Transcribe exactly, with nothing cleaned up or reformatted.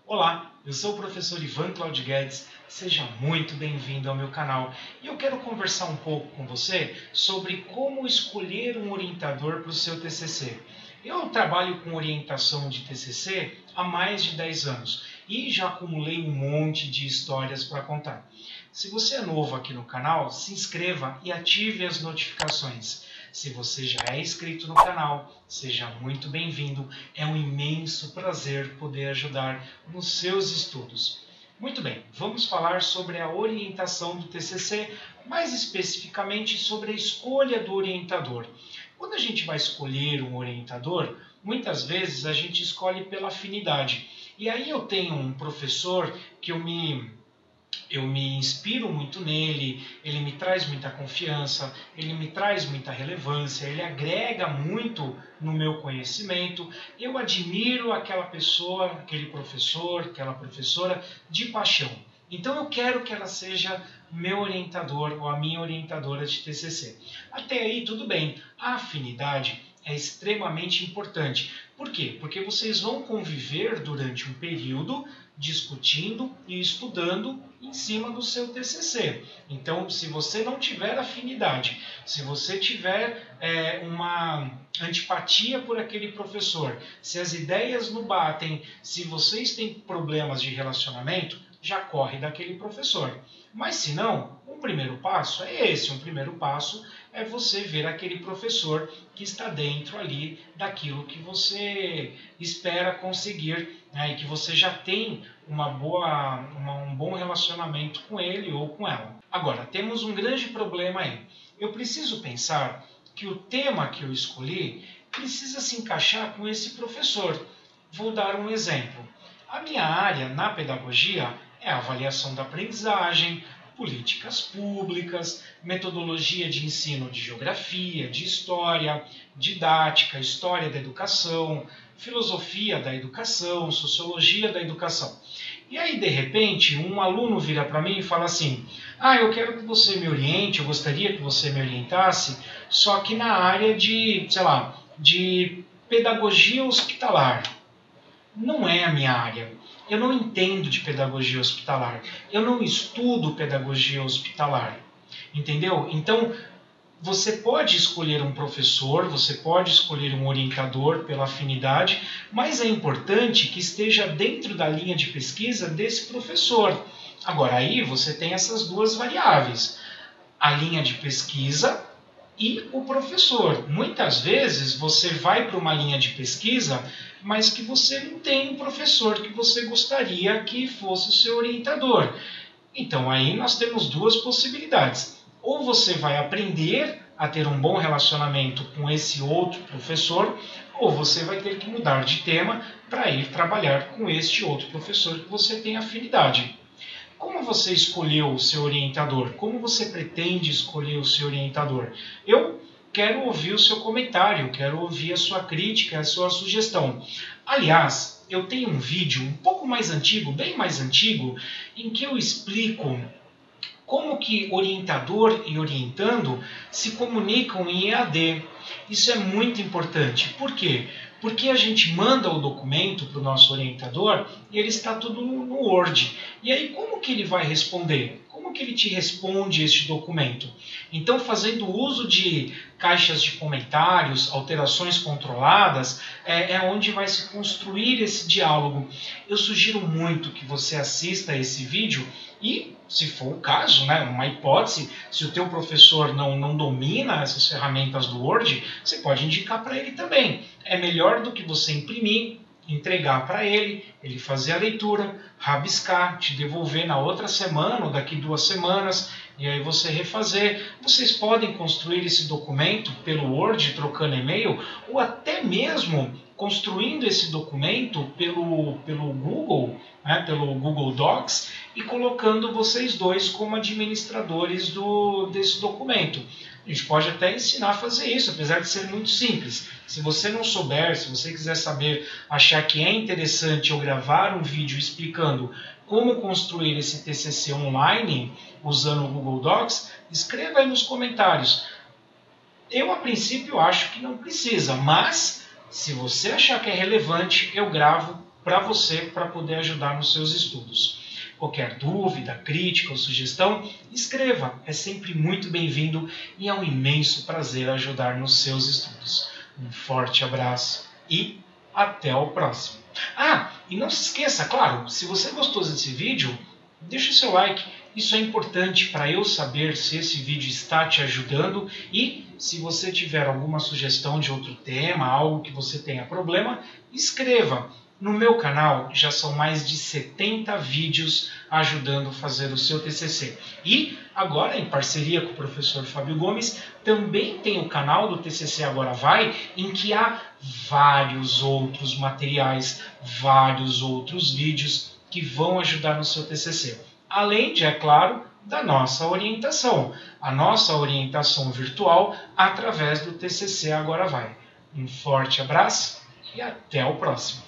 Olá, eu sou o professor Ivan Claudio Guedes, seja muito bem-vindo ao meu canal e eu quero conversar um pouco com você sobre como escolher um orientador para o seu T C C. Eu trabalho com orientação de T C C há mais de dez anos e já acumulei um monte de histórias para contar. Se você é novo aqui no canal, se inscreva e ative as notificações. Se você já é inscrito no canal, seja muito bem-vindo. É um imenso prazer poder ajudar nos seus estudos. Muito bem, vamos falar sobre a orientação do T C C, mais especificamente sobre a escolha do orientador. Quando a gente vai escolher um orientador, muitas vezes a gente escolhe pela afinidade. E aí eu tenho um professor que eu me... Eu me inspiro muito nele, ele me traz muita confiança, ele me traz muita relevância, ele agrega muito no meu conhecimento. Eu admiro aquela pessoa, aquele professor, aquela professora de paixão. Então eu quero que ela seja meu orientador ou a minha orientadora de T C C. Até aí tudo bem, a afinidade é extremamente importante. Por quê? Porque vocês vão conviver durante um período discutindo e estudando em cima do seu T C C. Então, se você não tiver afinidade, se você tiver é, uma antipatia por aquele professor, se as ideias não batem, se vocês têm problemas de relacionamento, já corre daquele professor. Mas se não, um primeiro passo é esse, um primeiro passo é você ver aquele professor que está dentro ali daquilo que você espera conseguir, né, e que você já tem uma boa, uma, um bom relacionamento com ele ou com ela. Agora, temos um grande problema aí. Eu preciso pensar que o tema que eu escolhi precisa se encaixar com esse professor. Vou dar um exemplo. A minha área na pedagogia é a avaliação da aprendizagem, políticas públicas, metodologia de ensino de geografia, de história, didática, história da educação, filosofia da educação, sociologia da educação. E aí, de repente, um aluno vira para mim e fala assim: ah, eu quero que você me oriente, eu gostaria que você me orientasse, só que na área de, sei lá, de pedagogia hospitalar. Não é a minha área. Eu não entendo de pedagogia hospitalar. Eu não estudo pedagogia hospitalar. Entendeu? Então, você pode escolher um professor, você pode escolher um orientador pela afinidade, mas é importante que esteja dentro da linha de pesquisa desse professor. Agora, aí você tem essas duas variáveis. A linha de pesquisa e o professor. Muitas vezes você vai para uma linha de pesquisa, mas que você não tem um professor que você gostaria que fosse o seu orientador. Então aí nós temos duas possibilidades. Ou você vai aprender a ter um bom relacionamento com esse outro professor, ou você vai ter que mudar de tema para ir trabalhar com este outro professor que você tem afinidade. Como você escolheu o seu orientador? Como você pretende escolher o seu orientador? Eu quero ouvir o seu comentário, quero ouvir a sua crítica, a sua sugestão. Aliás, eu tenho um vídeo um pouco mais antigo, bem mais antigo, em que eu explico como que orientador e orientando se comunicam em E A D. Isso é muito importante. Por quê? Porque a gente manda o documento para o nosso orientador e ele está tudo no Word. E aí como que ele vai responder? Como que ele te responde este documento? Então, fazendo uso de caixas de comentários, alterações controladas, é, é onde vai se construir esse diálogo. Eu sugiro muito que você assista esse vídeo e, se for o caso, né, uma hipótese, se o teu professor não, não domina essas ferramentas do Word, você pode indicar para ele também. É melhor do que você imprimir, entregar para ele, ele fazer a leitura, rabiscar, te devolver na outra semana ou daqui duas semanas, e aí você refazer. Vocês podem construir esse documento pelo Word, trocando e-mail, ou até mesmo construindo esse documento pelo, pelo Google, né, pelo Google Docs, e colocando vocês dois como administradores do, desse documento. A gente pode até ensinar a fazer isso, apesar de ser muito simples. Se você não souber, se você quiser saber, achar que é interessante eu gravar um vídeo explicando como construir esse T C C online usando o Google Docs, escreva aí nos comentários. Eu, a princípio, acho que não precisa, mas se você achar que é relevante, eu gravo para você, para poder ajudar nos seus estudos. Qualquer dúvida, crítica ou sugestão, escreva. É sempre muito bem-vindo e é um imenso prazer ajudar nos seus estudos. Um forte abraço e até o próximo. Ah, e não se esqueça, claro, se você gostou desse vídeo, deixe o seu like. Isso é importante para eu saber se esse vídeo está te ajudando e se você tiver alguma sugestão de outro tema, algo que você tenha problema, escreva. No meu canal já são mais de setenta vídeos ajudando a fazer o seu T C C. E agora, em parceria com o professor Fábio Gomes, também tem o canal do T C C Agora Vai, em que há vários outros materiais, vários outros vídeos que vão ajudar no seu T C C. Além de, é claro, da nossa orientação, a nossa orientação virtual através do T C C Agora Vai. Um forte abraço e até o próximo.